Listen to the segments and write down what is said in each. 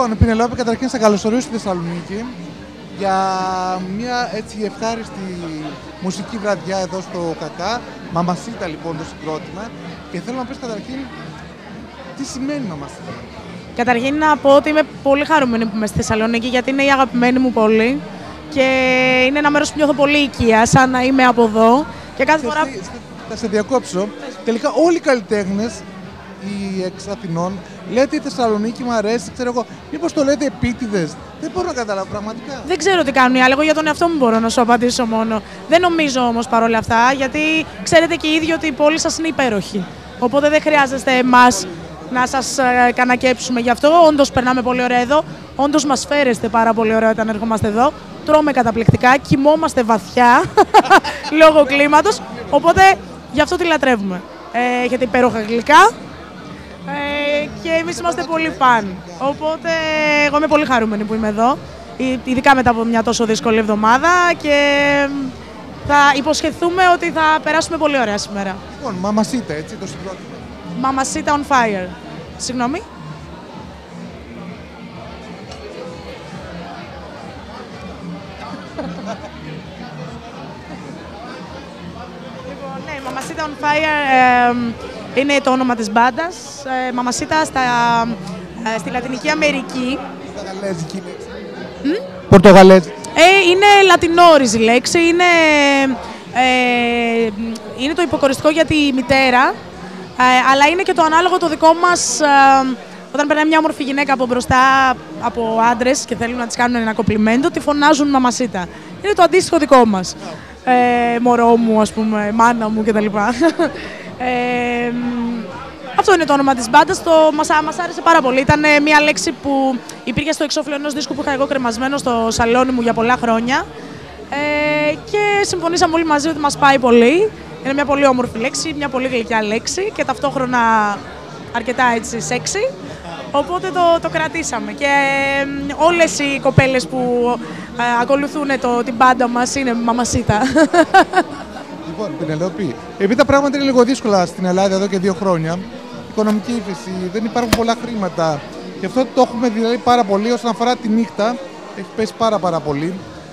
Λοιπόν, Πινελόπη, καταρχήν σε καλωσορίζω στη Θεσσαλονίκη για μια έτσι ευχάριστη μουσική βραδιά εδώ στο ΚΑΚΑ. Μαμασίτα λοιπόν το συγκρότημα. Και θέλω να πεις καταρχήν τι σημαίνει Μαμασίτα. Καταρχήν να πω ότι είμαι πολύ χαρούμενη που είμαι στη Θεσσαλονίκη, γιατί είναι η αγαπημένη μου πόλη και είναι ένα μέρος που νιώθω πολύ οικία, σαν να είμαι από εδώ. Και κάθε φορά... Θα σε διακόψω. Τελικά όλοι οι καλλιτέχνες, οι εξ Αθηνών, λέτε η Θεσσαλονίκη μου αρέσει, ξέρω εγώ. Μήπως το λέτε επίτηδες. Δεν μπορώ να καταλάβω πραγματικά. Δεν ξέρω τι κάνουν οι άλλοι. Εγώ για τον εαυτό μου μπορώ να σου απαντήσω μόνο. Δεν νομίζω όμως παρόλα αυτά, γιατί ξέρετε και οι ίδιοι ότι η πόλη σας είναι υπέροχη. Οπότε δεν χρειάζεστε εμάς να σας κανακέψουμε γι' αυτό. Όντως περνάμε πολύ ωραία εδώ. Όντως μας φέρεστε πάρα πολύ ωραία όταν ερχόμαστε εδώ. Τρώμε καταπληκτικά, κοιμόμαστε βαθιά λόγω κλίματος. Οπότε γι' αυτό τη λατρεύουμε. Έχετε υπέροχα γλυκά. Και εμείς είμαστε πολύ φαν. Οπότε εγώ είμαι πολύ χαρούμενη που είμαι εδώ, ειδικά μετά από μια τόσο δύσκολη εβδομάδα, και θα υποσχεθούμε ότι θα περάσουμε πολύ ωραία σήμερα. Λοιπόν, Μαμασίτα, έτσι το συγκρότημα. Μαμασίτα on fire. Συγγνώμη. Λοιπόν, ναι, Μαμασίτα on fire είναι το όνομα της μπάντας. Μαμασίτα στη Λατινική Αμερική. Πορτογαλέζικη λέξη. Πορτογαλέζικη. Είναι λατινόριζη λέξη. Είναι το υποκοριστικό για τη μητέρα, αλλά είναι και το ανάλογο το δικό μας. Όταν περνάει μια όμορφη γυναίκα από μπροστά από άντρες και θέλουν να της κάνουν ένα κομπλιμέντο, τη φωνάζουν Μαμασίτα. Είναι το αντίστοιχο δικό μας. Μωρό μου, ας πούμε, μάνα μου κτλ. Αυτό είναι το όνομα της μπάντας. Μας άρεσε πάρα πολύ. Ήταν μια λέξη που υπήρχε στο εξώφυλλο ενός δίσκου που είχα εγώ κρεμασμένο στο σαλόνι μου για πολλά χρόνια. Και συμφωνήσαμε όλοι μαζί ότι μας πάει πολύ. Είναι μια πολύ όμορφη λέξη, μια πολύ γλυκιά λέξη και ταυτόχρονα αρκετά έτσι σεξι. Οπότε το κρατήσαμε. Και όλες οι κοπέλες που ακολουθούν την μπάντα μας είναι Μαμασίτα. Λοιπόν, Πινελόπη, επειδή τα πράγματα είναι λίγο δύσκολα στην Ελλάδα εδώ και 2 χρόνια, οικονομική ύφεση, δεν υπάρχουν πολλά χρήματα. Γι' αυτό το έχουμε δηλαδή πάρα πολύ. Όσον αφορά τη νύχτα, έχει πέσει πάρα πολύ.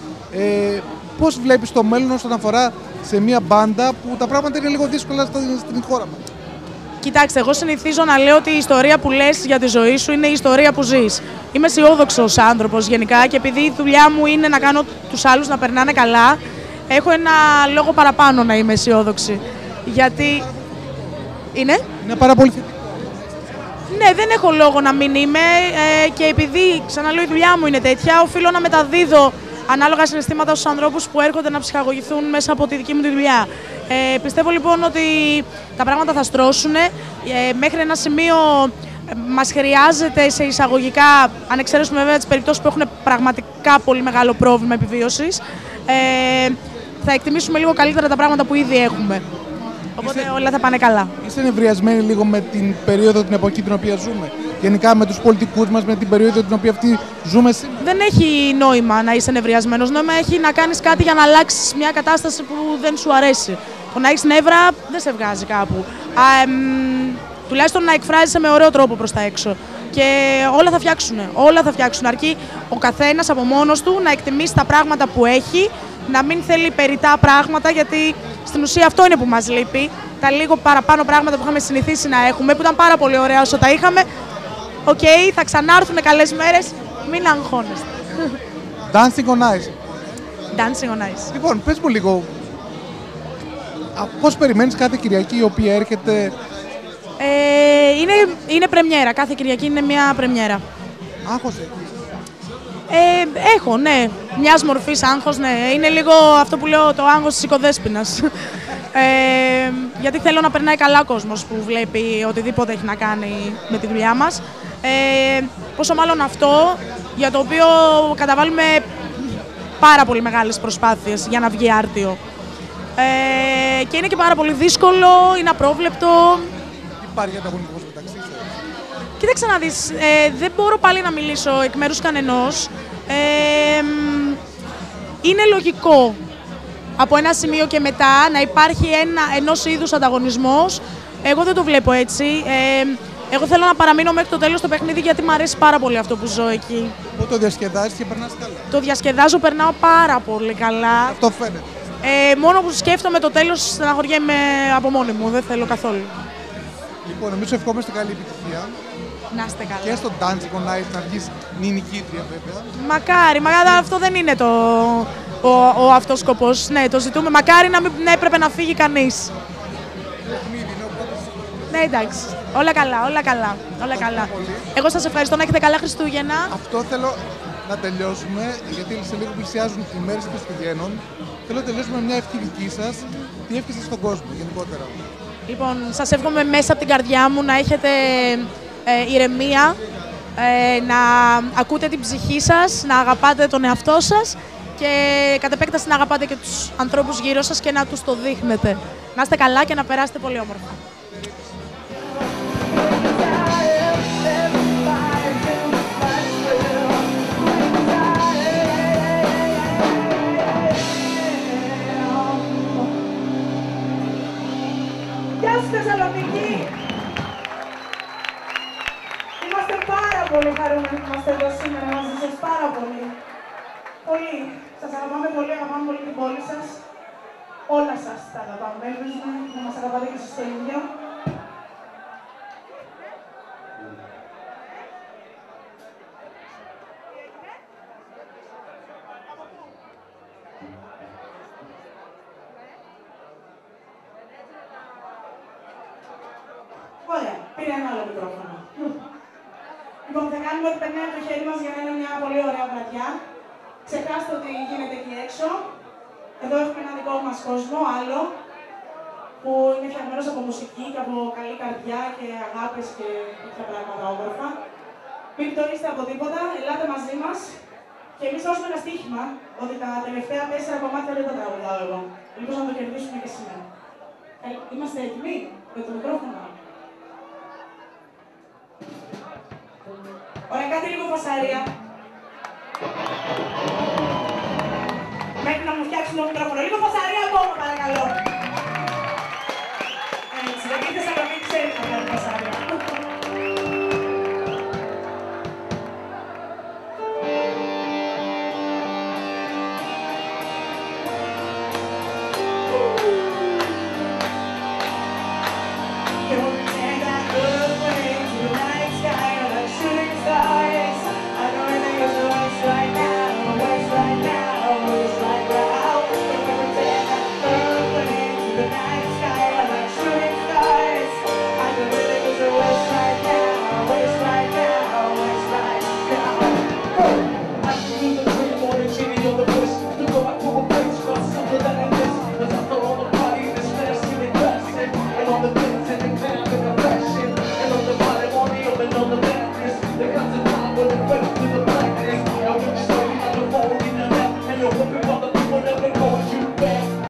Πώς βλέπεις το μέλλον όσον αφορά σε μια μπάντα που τα πράγματα είναι λίγο δύσκολα στην χώρα μας? Κοιτάξτε, εγώ συνηθίζω να λέω ότι η ιστορία που λες για τη ζωή σου είναι η ιστορία που ζεις. Είμαι αισιόδοξος άνθρωπος γενικά και επειδή η δουλειά μου είναι να κάνω τους άλλους να περνάνε καλά, έχω ένα λόγο παραπάνω να είμαι αισιόδοξη. Γιατί. Είναι πάρα πολύ θετικό. Ναι, δεν έχω λόγο να μην είμαι και επειδή, ξαναλέω, η δουλειά μου είναι τέτοια, οφείλω να μεταδίδω ανάλογα συναισθήματα στους ανθρώπους που έρχονται να ψυχαγωγηθούν μέσα από τη δική μου τη δουλειά. Πιστεύω λοιπόν ότι τα πράγματα θα στρώσουν. Μέχρι ένα σημείο μας χρειάζεται σε εισαγωγικά, αν εξαιρέσουμε βέβαια τις περιπτώσεις που έχουν πραγματικά πολύ μεγάλο πρόβλημα επιβίωσης, θα εκτιμήσουμε λίγο καλύτερα τα πράγματα που ήδη έχουμε. Οπότε όλα θα πάνε καλά. Είστε νευριασμένοι λίγο με την περίοδο, την εποχή την οποία ζούμε? Γενικά με τους πολιτικούς μας, με την περίοδο την οποία αυτή ζούμε σήμερα? Δεν έχει νόημα να είσαι νευριασμένος. Νόημα έχει να κάνεις κάτι για να αλλάξεις μια κατάσταση που δεν σου αρέσει. Το να έχεις νεύρα δεν σε βγάζει κάπου. Τουλάχιστον να εκφράζεσαι με ωραίο τρόπο προς τα έξω. Και όλα θα φτιάξουν. Όλα θα φτιάξουν. Αρκεί ο καθένας από μόνος του να εκτιμήσει τα πράγματα που έχει, να μην θέλει περιττά πράγματα, γιατί στην ουσία αυτό είναι που μας λείπει. Τα λίγο παραπάνω πράγματα που είχαμε συνηθίσει να έχουμε, που ήταν πάρα πολύ ωραία όσο τα είχαμε. Οκ, θα ξανάρθουν καλές μέρες, μην αγχώνεστε. Dancing on Ice. Dancing on Ice. Λοιπόν, πες μου λίγο, πώς περιμένεις κάθε Κυριακή η οποία έρχεται? Είναι πρεμιέρα, κάθε Κυριακή είναι μια πρεμιέρα. Άγχος έχω, ναι. Μιας μορφής άγχος, ναι. Είναι λίγο αυτό που λέω, το άγχος της οικοδέσποινας. Γιατί θέλω να περνάει καλά ο κόσμος που βλέπει οτιδήποτε έχει να κάνει με τη δουλειά μας. Πόσο μάλλον αυτό για το οποίο καταβάλουμε πάρα πολύ μεγάλες προσπάθειες για να βγει άρτιο. Και είναι και πάρα πολύ δύσκολο, είναι απρόβλεπτο. Υπάρχει ανταγωνισμός μεταξύ σας? Κοίταξε να δεις, δεν μπορώ πάλι να μιλήσω εκ μέρους κανενός. Είναι λογικό από ένα σημείο και μετά να υπάρχει ενός είδους ανταγωνισμός. Εγώ δεν το βλέπω έτσι. Εγώ θέλω να παραμείνω μέχρι το τέλος στο παιχνίδι γιατί μου αρέσει πάρα πολύ αυτό που ζω εκεί. Πού το διασκεδάζεις και περνάς καλά? Το διασκεδάζω, περνάω πάρα πολύ καλά. Αυτό φαίνεται. Μόνο που σκέφτομαι το τέλος, στεναχωριέμαι από μόνη μου, δεν θέλω καθόλου. Λοιπόν, εμείς σου ευχόμαστε καλή επιτυχία. Να είστε καλά. Και στο Dancing on Ice να βγεις νικήτρια βέβαια. Μακάρι, αυτό δεν είναι ο αυτός σκοπός. Ναι, το ζητούμε. Μακάρι να μην έπρεπε να φύγει κανείς. Ναι, εντάξει. Όλα καλά, όλα καλά. Όλα καλά. Εγώ σας ευχαριστώ, να έχετε καλά Χριστούγεννα. Αυτό θέλω να τελειώσουμε, γιατί σε λίγο πλησιάζουν οι μέρες των Χριστουγέννων. Θέλω να τελειώσουμε με μια ευχή δική σας. Τι εύχεστε στον κόσμο γενικότερα? Λοιπόν, σας εύχομαι μέσα από την καρδιά μου να έχετε ηρεμία, να ακούτε την ψυχή σας, να αγαπάτε τον εαυτό σας και κατ' επέκταση να αγαπάτε και τους ανθρώπους γύρω σας και να τους το δείχνετε. Να είστε καλά και να περάσετε πολύ όμορφα. Γεια σου Θεσσαλονίκη! Είμαστε πάρα πολύ χαρούμενοι που είμαστε εδώ σήμερα μαζί σας, πάρα πολύ. Πολύ. Σας αγαπάμε πολύ, αγαπάμε πολύ την πόλη σας. Όλα σας τα αγαπάμε, ελπίζουμε να μας αγαπάτε και εσείς το ίδιο. Ωραία, πήρε ένα άλλο μικρόφωνο. Λοιπόν, θα κάνουμε ό,τι περνάει από το χέρι μας για να είναι μια πολύ ωραία βραδιά. Ξεχάστε ότι γίνεται εκεί έξω. Εδώ έχουμε ένα δικό μας κόσμο, άλλο, που είναι φτιαγμένος από μουσική και από καλή καρδιά και αγάπες και τέτοια πράγματα όμορφα. Μην πτωρείστε από τίποτα, ελάτε μαζί μας και εμείς δώσουμε ένα στοίχημα ότι τα τελευταία 4 κομμάτια δεν τα τραγουδάω εγώ. Ελπίζω να το κερδίσουμε και σήμερα. Είμαστε έτοιμοι με το μικρόφωνο? Ωραία, κάτι λίγο φασαρία. Μέχρι να μου φτιάξουν το μικρόφωνο. Λίγο φασαρία ακόμα, παρακαλώ. Έτσι, γιατί η Θεσσαλονίκη ξέρει να κάνει φασαρία. Open